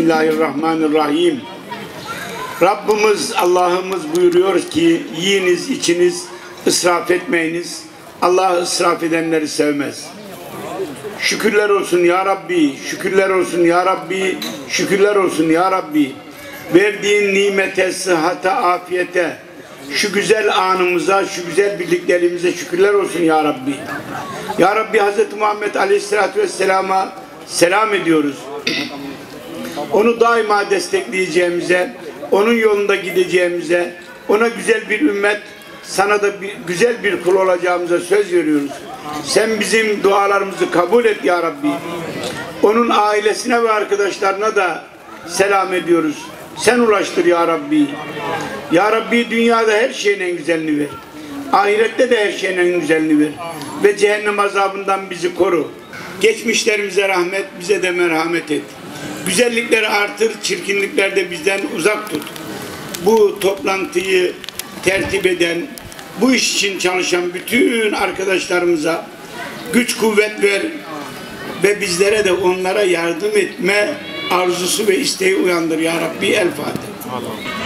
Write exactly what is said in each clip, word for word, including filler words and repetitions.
Bismillahirrahmanirrahim. Rabbimiz, Allah'ımız buyuruyor ki yiyiniz, içiniz, israf etmeyiniz. Allah israf edenleri sevmez. Şükürler olsun ya Rabbi, şükürler olsun ya Rabbi, şükürler olsun ya Rabbi. Verdiğin nimete, sıhhata, afiyete, şu güzel anımıza, şu güzel birliklerimize şükürler olsun ya Rabbi. Ya Rabbi, Hazreti Muhammed Aleyhisselatü Vesselam'a selam ediyoruz. Onu daima destekleyeceğimize, onun yolunda gideceğimize, ona güzel bir ümmet, sana da bir, güzel bir kul olacağımıza söz veriyoruz. Sen bizim dualarımızı kabul et ya Rabbi. Onun ailesine ve arkadaşlarına da selam ediyoruz. Sen ulaştır ya Rabbi. Ya Rabbi, dünyada her şeyin en güzelini ver. Ahirette de her şeyin en güzelini ver. Ve cehennem azabından bizi koru. Geçmişlerimize rahmet, bize de merhamet et. Güzellikleri artır, çirkinlikler de bizden uzak tut. Bu toplantıyı tertip eden, bu iş için çalışan bütün arkadaşlarımıza güç kuvvet ver ve bizlere de onlara yardım etme arzusu ve isteği uyandır ya Rabbi. El Fatiha.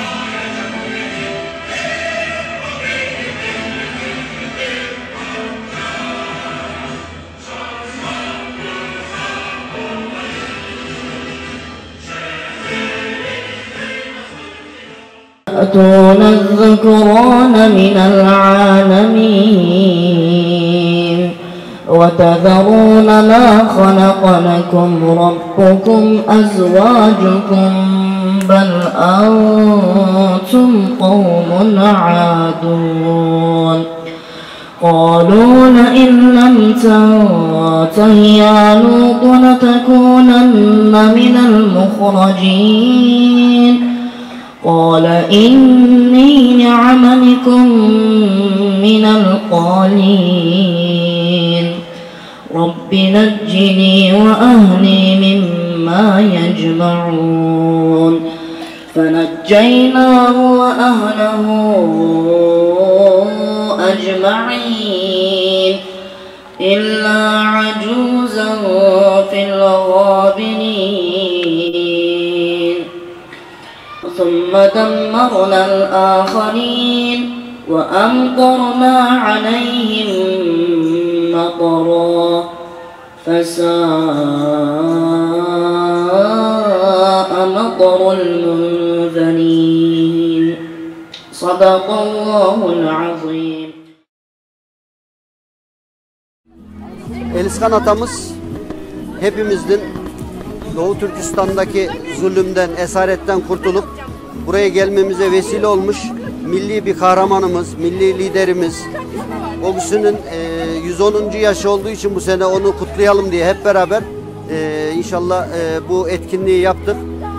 أتون الذكران من العالمين وتذرون ما خلق لكم ربكم أزواجكم بل أنتم قوم عادون قالوا لئن لم تنته يا لوط لتكونن من المخرجين قال إني لعملكم من القالين رب نجني وأهلي مما يجمعون فنجيناه وأهله أجمعين إلا عجوزا في الغابرين ثم دمرنا الآخرين وأمطرنا عليهم مطرا فساء مطر المنذرين صدق الله العظيم. Eliskan atamız hepimizin Doğu Türkistan'daki zulümden, esaretten kurtulup buraya gelmemize vesile olmuş milli bir kahramanımız, milli liderimiz. O kişinin yüz onuncu yaşı olduğu için bu sene onu kutlayalım diye hep beraber e, inşallah e, bu etkinliği yaptık.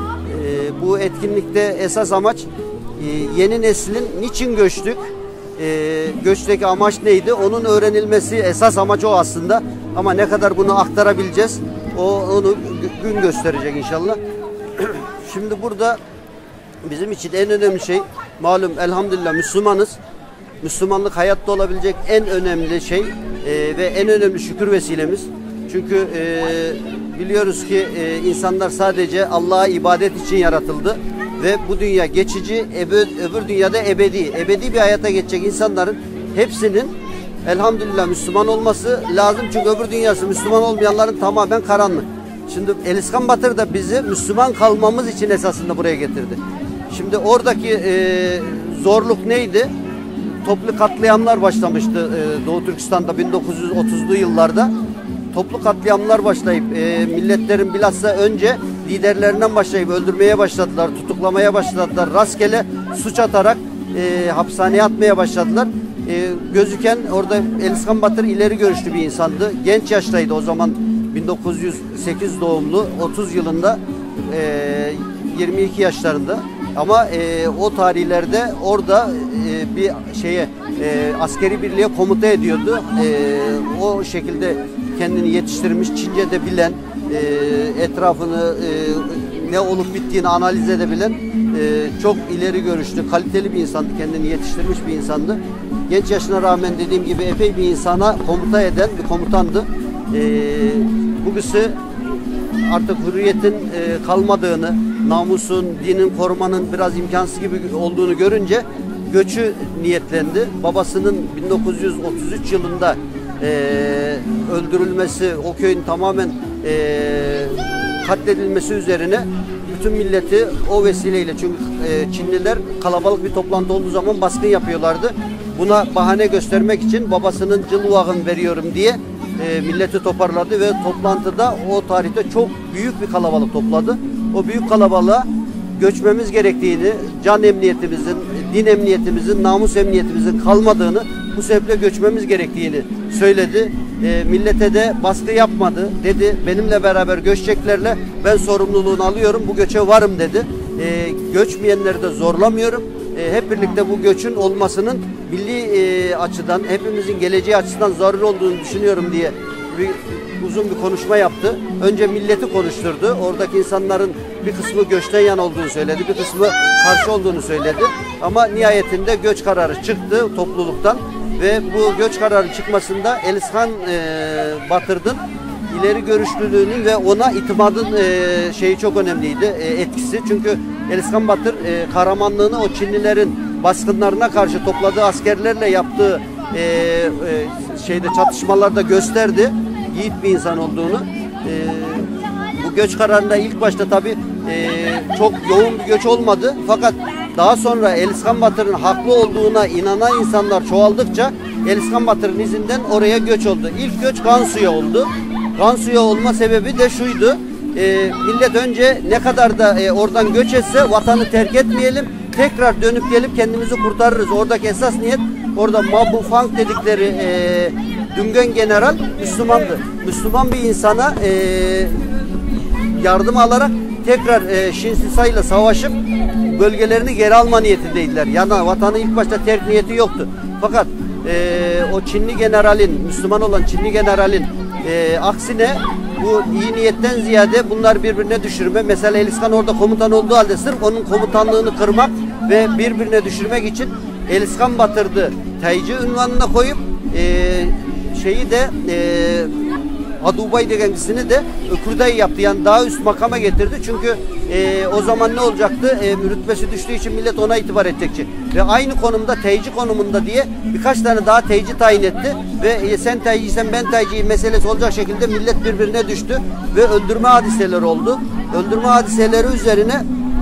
E, bu etkinlikte esas amaç e, yeni neslin niçin göçtük, e, göçteki amaç neydi, onun öğrenilmesi esas amaç o aslında. Ama ne kadar bunu aktarabileceğiz, o onu gün gösterecek inşallah. Şimdi burada bizim için en önemli şey, malum elhamdülillah Müslümanız. Müslümanlık hayatta olabilecek en önemli şey e, ve en önemli şükür vesilemiz. Çünkü e, biliyoruz ki e, insanlar sadece Allah'a ibadet için yaratıldı ve bu dünya geçici, öbür, öbür dünyada ebedi. Ebedi bir hayata geçecek insanların hepsinin elhamdülillah Müslüman olması lazım. Çünkü öbür dünyası Müslüman olmayanların tamamen karanlık. Şimdi Eliskan Batır da bizi Müslüman kalmamız için esasında buraya getirdi. Şimdi oradaki e, zorluk neydi? Toplu katliamlar başlamıştı e, Doğu Türkistan'da bin dokuz yüz otuzlu yıllarda. Toplu katliamlar başlayıp e, milletlerin bilhassa önce liderlerinden başlayıp öldürmeye başladılar, tutuklamaya başladılar, rastgele suç atarak e, hapishaneye atmaya başladılar. E, gözüken orada Eliskan Batır ileri görüşlü bir insandı. Genç yaştaydı o zaman, bin dokuz yüz sekiz doğumlu, otuz yılında, e, yirmi iki yaşlarında. Ama e, o tarihlerde orada e, bir şeye e, askeri birliğe komuta ediyordu. E, o şekilde kendini yetiştirmiş, Çince'de bilen, e, etrafını e, ne olup bittiğini analiz edebilen e, çok ileri görüşlü, kaliteli bir insandı, kendini yetiştirmiş bir insandı. Genç yaşına rağmen dediğim gibi epey bir insana komuta eden bir komutandı. E, bu kişi artık hürriyetin e, kalmadığını, namusun, dinin korumanın biraz imkansız gibi olduğunu görünce göçü niyetlendi. Babasının bin dokuz yüz otuz üç yılında e, öldürülmesi, o köyün tamamen e, katledilmesi üzerine bütün milleti o vesileyle, çünkü e, Çinliler kalabalık bir toplantı olduğu zaman baskın yapıyorlardı. Buna bahane göstermek için babasının cılvağın veriyorum diye e, milleti toparladı ve toplantıda o tarihte çok büyük bir kalabalık topladı. O büyük kalabalığa göçmemiz gerektiğini, can emniyetimizin, din emniyetimizin, namus emniyetimizin kalmadığını, bu sebeple göçmemiz gerektiğini söyledi. E, millete de baskı yapmadı. Dedi benimle beraber göçeceklerle ben sorumluluğunu alıyorum, bu göçe varım dedi. E, göçmeyenleri de zorlamıyorum. E, hep birlikte bu göçün olmasının milli e, açıdan, hepimizin geleceği açısından zaruri olduğunu düşünüyorum diye bir, uzun bir konuşma yaptı. Önce milleti konuşturdu. Oradaki insanların bir kısmı göçten yana olduğunu söyledi, bir kısmı karşı olduğunu söyledi. Ama nihayetinde göç kararı çıktı topluluktan ve bu göç kararı çıkmasında Elishan e, Batır'ın ileri görüşlülüğünün ve ona itimadın e, şeyi çok önemliydi, e, etkisi. Çünkü Elishan Batır e, kahramanlığını o Çinlilerin baskınlarına karşı topladığı askerlerle yaptığı e, e, şeyde çatışmalarda gösterdi. Yiğit bir insan olduğunu. E, bu göç kararında ilk başta tabii e, çok yoğun bir göç olmadı. Fakat daha sonra Elishan Batır'ın haklı olduğuna inanan insanlar çoğaldıkça Elishan Batır'ın izinden oraya göç oldu. İlk göç Gansu'ya oldu. Gansu'ya olma sebebi de şuydu. E, millet önce ne kadar da e, oradan göç etse vatanı terk etmeyelim. Tekrar dönüp gelip kendimizi kurtarırız. Oradaki esas niyet, orada Mabu Fang dedikleri e, Düngen general Müslümandı. Müslüman bir insana e, yardım alarak tekrar e, Şinsisa ile savaşıp bölgelerini geri alma niyetindeydiler. Yani vatanı ilk başta terk niyeti yoktu. Fakat e, o Çinli generalin, Müslüman olan Çinli generalin e, aksine bu iyi niyetten ziyade bunlar birbirine düşürme. Mesela Elishan orada komutan olduğu halde sırf onun komutanlığını kırmak ve birbirine düşürmek için Elishan Batır'dı Taycı ünvanına koyup e, şeyi de e, Adubay denen kişisini de Kürday yaptı. Yani daha üst makama getirdi. Çünkü e, o zaman ne olacaktı? E, rütbesi düştüğü için millet ona itibar edecekti. Ve aynı konumda, teyci konumunda diye birkaç tane daha teyci tayin etti. Ve e, sen teyciysen ben teyciyim meselesi olacak şekilde millet birbirine düştü. Ve öldürme hadiseleri oldu. Öldürme hadiseleri üzerine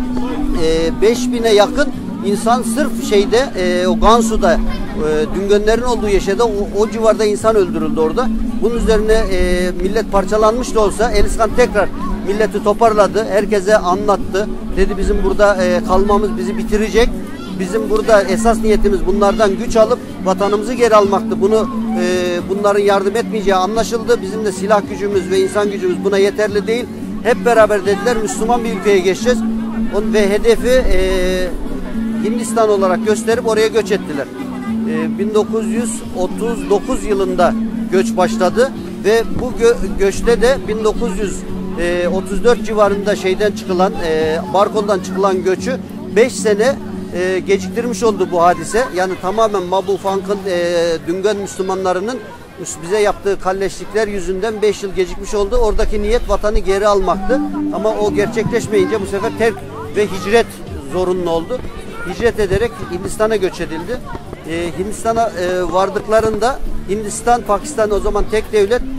e, beş bine yakın İnsan sırf şeyde e, o Gansu'da e, Düngenlerin olduğu yaşada o, o civarda insan öldürüldü orada. Bunun üzerine e, millet parçalanmış da olsa Elishan tekrar milleti toparladı. Herkese anlattı. Dedi bizim burada e, kalmamız bizi bitirecek. Bizim burada esas niyetimiz bunlardan güç alıp vatanımızı geri almaktı. Bunu e, bunların yardım etmeyeceği anlaşıldı. Bizim de silah gücümüz ve insan gücümüz buna yeterli değil. Hep beraber dediler Müslüman bir ülkeye geçeceğiz. Onun ve hedefi e, Hindistan olarak gösterip oraya göç ettiler. Ee, bin dokuz yüz otuz dokuz yılında göç başladı ve bu gö göçte de bin dokuz yüz otuz dört civarında şeyden çıkılan, e, Barkon'dan çıkılan göçü beş sene e, geciktirmiş oldu bu hadise. Yani tamamen Mabu Fang'ın e, Düngen Müslümanlarının bize yaptığı kalleşlikler yüzünden beş yıl gecikmiş oldu. Oradaki niyet vatanı geri almaktı. Ama o gerçekleşmeyince bu sefer terk ve hicret zorunlu oldu. Hicret ederek Hindistan'a göç edildi. Ee, Hindistan'a e, vardıklarında Hindistan, Pakistan o zaman tek devlet e,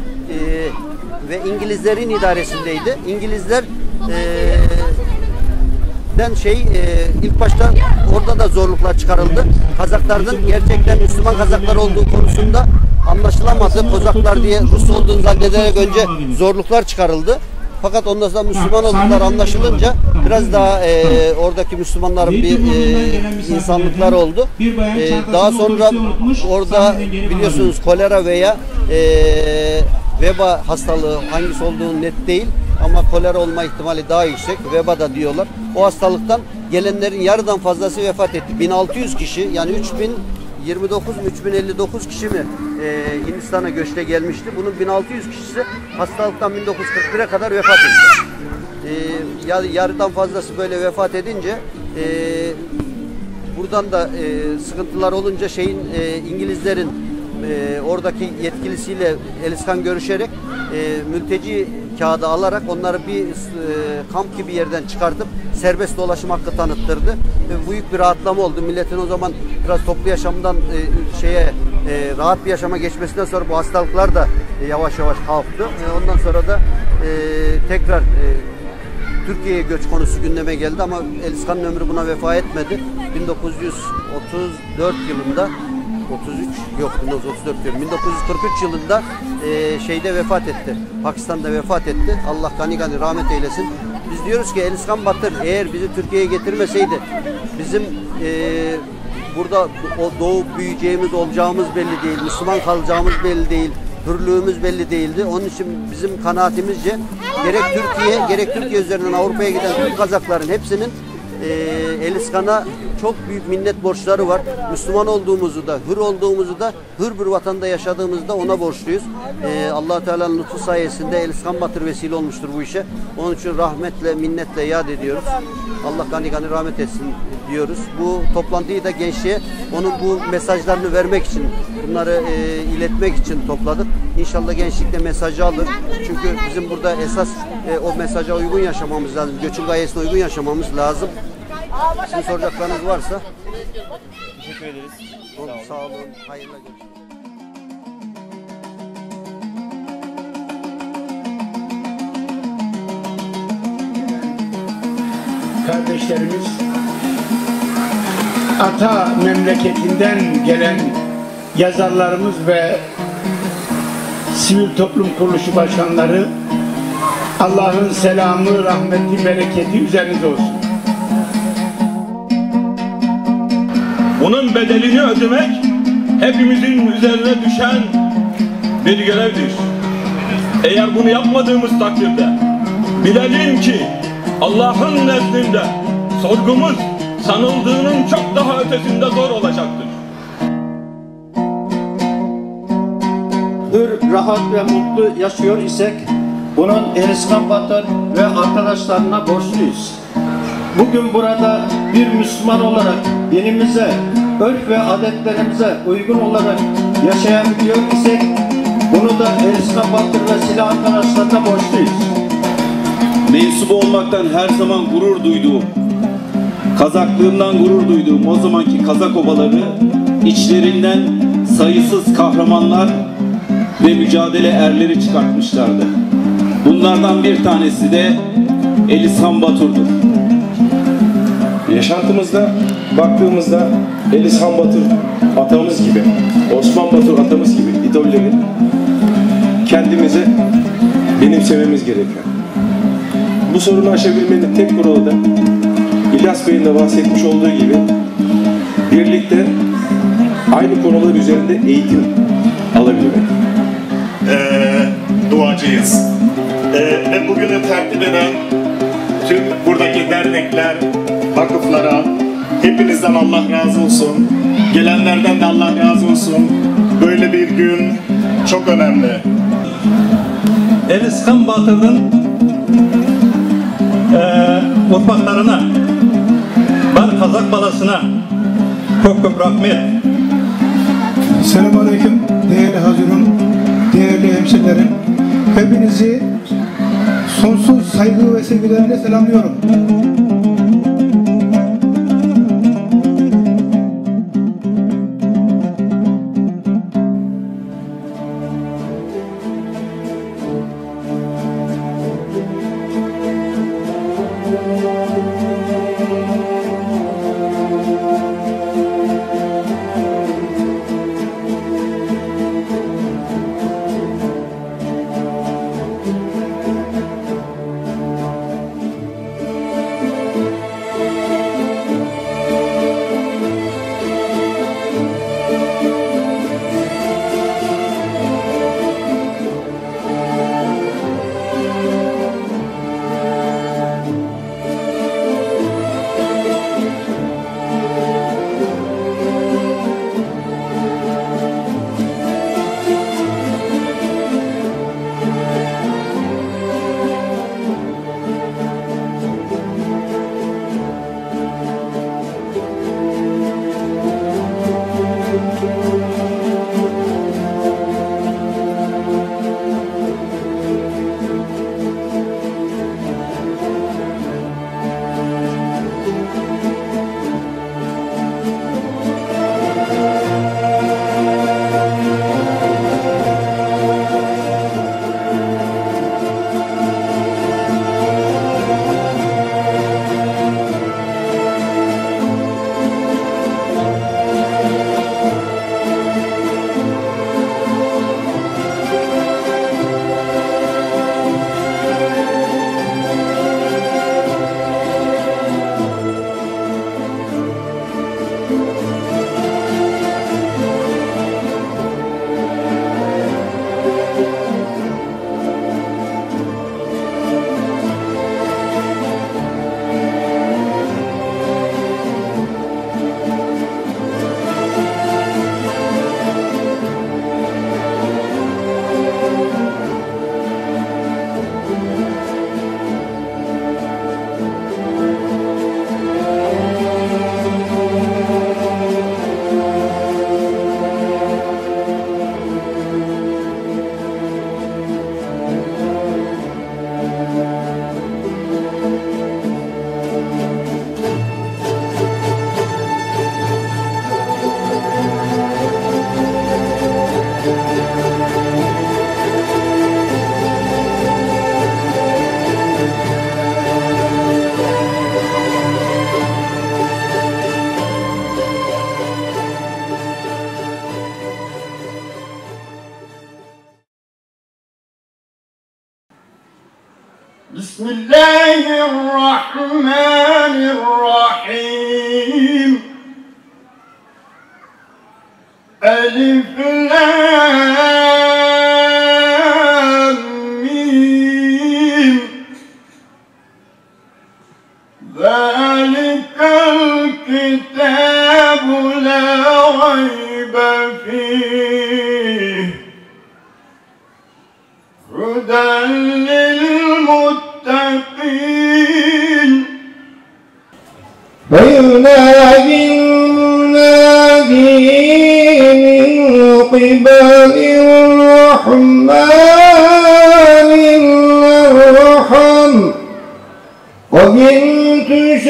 ve İngilizlerin idaresindeydi. İngilizler e, den şey e, ilk başta orada da zorluklar çıkarıldı. Kazakların gerçekten Müslüman Kazaklar olduğu konusunda anlaşılamadı. Kozaklar diye Rus olduğunu zannederek önce zorluklar çıkarıldı. Fakat ondan sonra Müslüman oldukları anlaşılınca biraz daha e, oradaki Müslümanların bir e, insanlıkları oldu. E, daha sonra orada biliyorsunuz kolera veya e, veba hastalığı hangisi olduğu net değil ama kolera olma ihtimali daha yüksek. Veba da diyorlar. O hastalıktan gelenlerin yarıdan fazlası vefat etti. bin altı yüz kişi yani üç bin yirmi dokuz mu üç bin elli dokuz kişi mi e, Hindistan'a göçte gelmişti. Bunun bin altı yüz kişisi hastalıktan bin dokuz yüz kırk bire kadar vefat etti. E, yarıdan fazlası böyle vefat edince e, buradan da e, sıkıntılar olunca şeyin e, İngilizlerin e, oradaki yetkilisiyle Eliskan görüşerek e, mülteci kağıdı alarak onları bir e, kamp gibi yerden çıkartıp serbest dolaşım hakkı tanıttırdı. E, büyük bir rahatlama oldu. Milletin o zaman biraz toplu yaşamdan e, şeye e, rahat bir yaşama geçmesinden sonra bu hastalıklar da e, yavaş yavaş kalktı. E, ondan sonra da e, tekrar e, Türkiye'ye göç konusu gündeme geldi ama Eliskan'ın ömrü buna vefa etmedi. bin dokuz yüz otuz dört yılında otuz üç yok bin dokuz yüz otuz dört diyorum. bin dokuz yüz kırk üç yılında e, şeyde vefat etti. Pakistan'da vefat etti. Allah gani gani rahmet eylesin. Biz diyoruz ki Eliskan Batır eğer bizi Türkiye'ye getirmeseydi bizim e, burada o doğup büyüyeceğimiz, olacağımız belli değil. Müslüman kalacağımız belli değil. Hürlüğümüz belli değildi. Onun için bizim kanaatimizce gerek Türkiye gerek Türkiye üzerinden Avrupa'ya giden Türk Kazakların hepsinin e, Eliskan'a çok büyük minnet borçları var. Müslüman olduğumuzu da, hür olduğumuzu da, hür bir vatanda yaşadığımızda ona borçluyuz. Ee, Allah-u Teala'nın lütfu sayesinde Eliskan Batır vesile olmuştur bu işe. Onun için rahmetle, minnetle yad ediyoruz. Allah gani gani rahmet etsin diyoruz. Bu toplantıyı da gençliğe onun bu mesajlarını vermek için, bunları e, iletmek için topladık. İnşallah gençlik de mesajı alır. Çünkü bizim burada esas e, o mesaja uygun yaşamamız lazım. Göçün gayesine uygun yaşamamız lazım. Sizin soracaklarınız varsa teşekkür ederiz. sağ olun. Sağ olun. Hayırlı görüşürüz. Kardeşlerimiz ata memleketinden gelen yazarlarımız ve sivil toplum kuruluşu başkanları, Allah'ın selamı, rahmeti, bereketi üzerinize olsun. Bunun bedelini ödemek hepimizin üzerine düşen bir görevdir. Eğer bunu yapmadığımız takdirde bilelim ki Allah'ın nezdinde sorgumuz sanıldığının çok daha ötesinde zor olacaktır. Hür, rahat ve mutlu yaşıyor isek bunun Eliskan Batır ve arkadaşlarına borçluyuz. Bugün burada bir Müslüman olarak dinimize, örf ve adetlerimize uygun olarak yaşayabiliyor isek bunu da Eliskan Batır ve silah arkadaşlarına borçluyuz. Mensubu olmaktan her zaman gurur duyduğum, Kazaklığımdan gurur duyduğum o zamanki Kazak obaları içlerinden sayısız kahramanlar ve mücadele erleri çıkartmışlardı. Bunlardan bir tanesi de Eliskan Batur'dur. Yaşantımızda baktığımızda Eliskan Batur atamız gibi, Osman Batur atamız gibi idolleri kendimize benimsememiz gerekiyor. Bu sorunu aşabilmenin tek kuralı da İlyas Bey'in de bahsetmiş olduğu gibi birlikte aynı konular üzerinde eğitim alabilmek. Ee, duacıyız. Ee, ve bugünü tertip eden tüm buradaki dernekler, vakıflara hepinizden Allah razı olsun. Gelenlerden de Allah razı olsun. Böyle bir gün çok önemli. Eliskan Batır'ın e, mutfaklarına, Bar Kazak balasına çok çok rahmet. Selamünaleyküm değerli hazırım, değerli hemşehrilerim. Hepinizi sonsuz saygı ve sevgilerimle selamlıyorum. Bismillahirrahmanirrahim. Elif lam mim. Zalikal kitabu la rayba fihi. Hudan lil muttaqin. فينادي المنادي من قبل الرحمن الرحم وبنت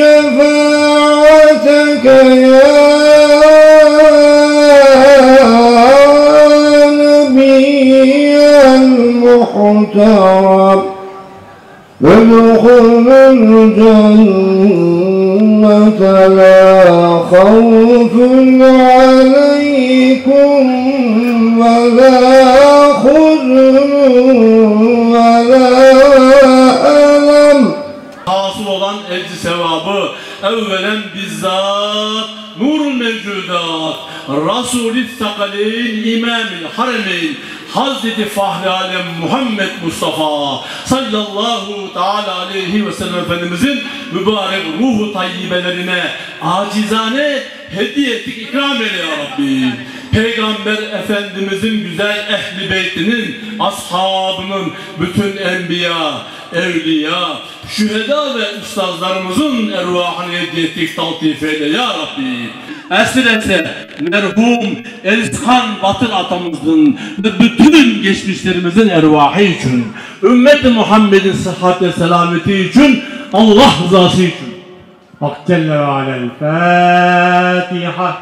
شفاعتك يا نبي المحترم ادخل الجنة لا خوف عليكم ولا حزن ولا ألم. Hasıl olan ecri sevabı evvelen bizzat nurul mevcudat Rasul-i Sakaleyn İmam-ül Haremeyn Hazreti Fahri Alem Muhammed Mustafa sallallahu teala aleyhi ve sellem Efendimizin mübarek ruhu tayyibelerine acizane hediye ettik, ikram eyle ya Rabbi. Peygamber Efendimizin güzel ehli beytinin, ashabının, bütün enbiya, evliya, şüheda ve üstazlarımızın ervahını hediye ettik, taltif eyle ya Rabbi. Esirese merhum Eliskan Batır atamızın ve bütün geçmişlerimizin ervahı için, ümmet-i Muhammed'in sıhhat ve selameti için, Allah rızası için. Hak Celle ve Alel Fatiha.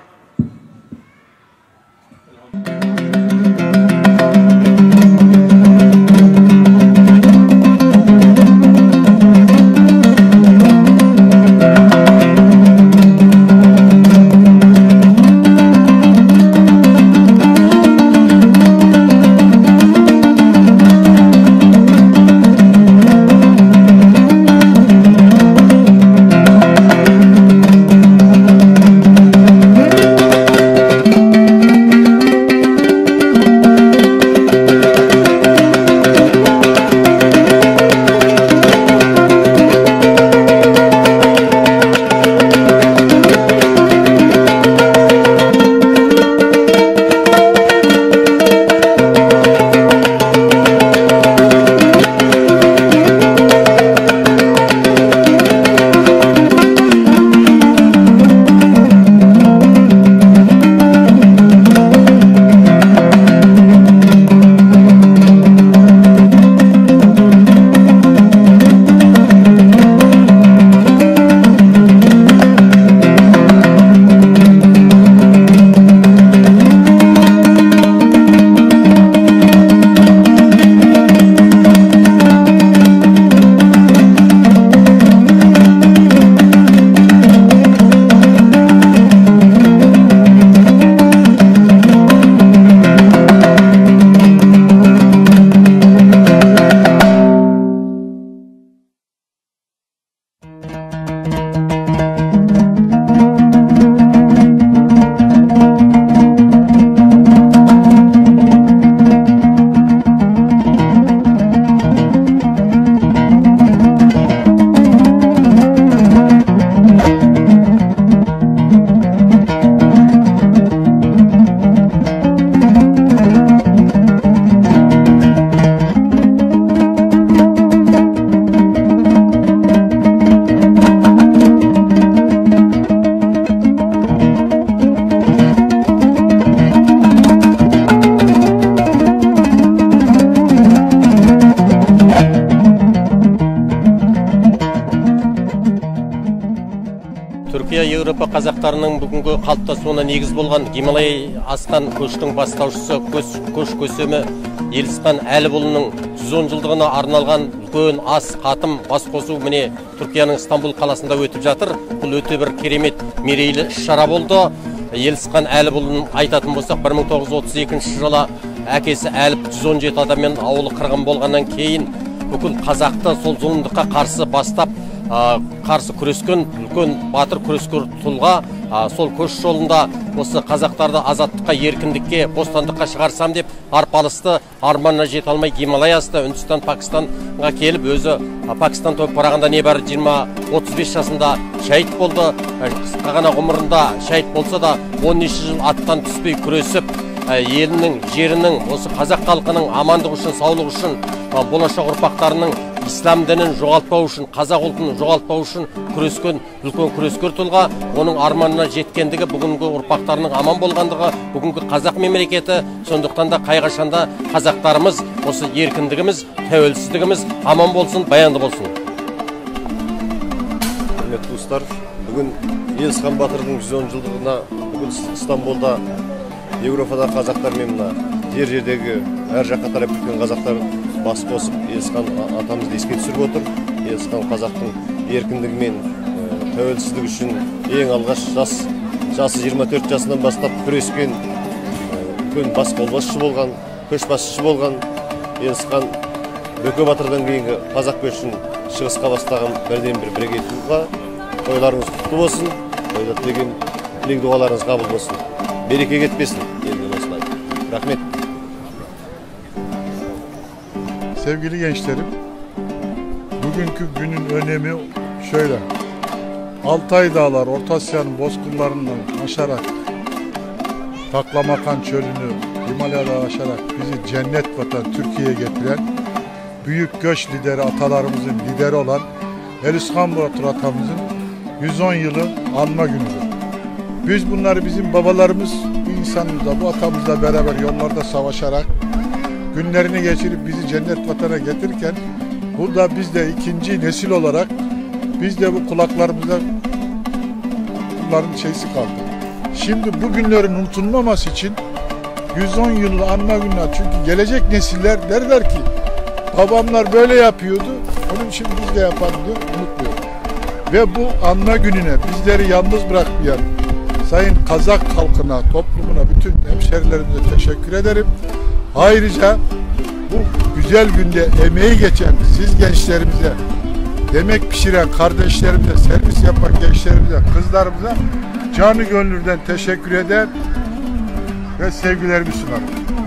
Европа қазақтарының бүгінгі қалыптасуына негіз болған Гималай асқан көштің бастаушысы көш, көш көсемі Елісқан Әлібұлының жүз он жылдығына арналған үлкен ас қатым бас қосу міне Түркияның Стамбул қаласында өтіп жатыр. Бұл өте бір керемет мерейлі іс-шара болды. Елісқан Әлібұлын айтатын болсақ, бір мың тоғыз жүз отыз екінші жылы әкесі Әліп жүз он жеті адаммен ауылы қырғын болғаннан кейін бүкіл қазақты сол зұлымдыққа қарсы бастап қарсы күрескен үлкен батыр күрескер тұлға, сол көш жолында осы қазақтарды азаттыққа, еркіндікке, бостандыққа шығарсам деп арпалысты, арманына жете алмай Гималай асты, Үндістан, Пакистанға келіп, өзі Пакистан топырағында небәрі жиырма отыз бес жасында шәйіт болды. Қысқа ғана ғұмырында шәйіт болса да он неше жыл аттан түспей күресіп, елінің, жерінің, осы қазақ халқының амандығы үшін, саулығы үшін, болашақ ұрпақтарының ислам дінін жоғалтпау үшін, қазақ ұлтын жоғалтпау үшін күрескен үлкен күрескер тұлға. Оның арманына жеткендігі, бүгінгі ұрпақтарының аман болғандығы, бүгінгі қазақ мемлекеті. Сондықтан да қайғашанда қазақтарымыз, осы еркіндігіміз, тәуелсіздігіміз аман болсын, баянды болсын. Құрметті достар, бүгін Елісхан батырдың жүз он жылдығына бүгін Стамбулда, Европада қазақтар мен мына жер жердегі әр жаққа тарап кеткен қазақтар бас қосып Елісхан атамызды еске түсіріп отыр. Елісхан қазақтың еркіндігі мен тәуелсіздік үшін ең алғаш жас жасы жиырма төрт жасынан бастап күрескен, үлкен бас қолбасшы болған, көшбасшы болған Елісхан Бөке батырдан кейінгі қазақ көшін шығысқа бастаған бірден бір бірегей тұлға. Тойларыңыз құтты болсын, тойда тілеген тілек дұғаларыңыз қабыл болсын. Береке кетпесін, елден осылай. Рахмет. Sevgili gençlerim, bugünkü günün önemi şöyle. Altay Dağlar, Orta Asya'nın bozkırlarından aşarak, Taklamakan çölünü, Himalaya'da aşarak bizi cennet vatan Türkiye'ye getiren büyük göç lideri, atalarımızın lideri olan Elişhan Batur atamızın yüz on yılı anma günüdür. Biz bunları bizim babalarımız, bu insanımızla, bu atamızla beraber yollarda savaşarak günlerini geçirip bizi cennet vatana getirirken burada biz de ikinci nesil olarak biz de bu kulaklarımızda bunların şeysi kaldı. Şimdi bu günlerin unutulmaması için yüz on yıl anma günü, çünkü gelecek nesiller derler ki babamlar böyle yapıyordu, onun için biz de yapalım diyor, unutmuyor. Ve bu anma gününe bizleri yalnız bırakmayan Sayın Kazak halkına, toplumuna, bütün hemşerilerimize teşekkür ederim. Ayrıca bu güzel günde emeği geçen siz gençlerimize, yemek pişiren kardeşlerimize, servis yapan gençlerimize, kızlarımıza canı gönülden teşekkür eder ve sevgilerimi sunarım.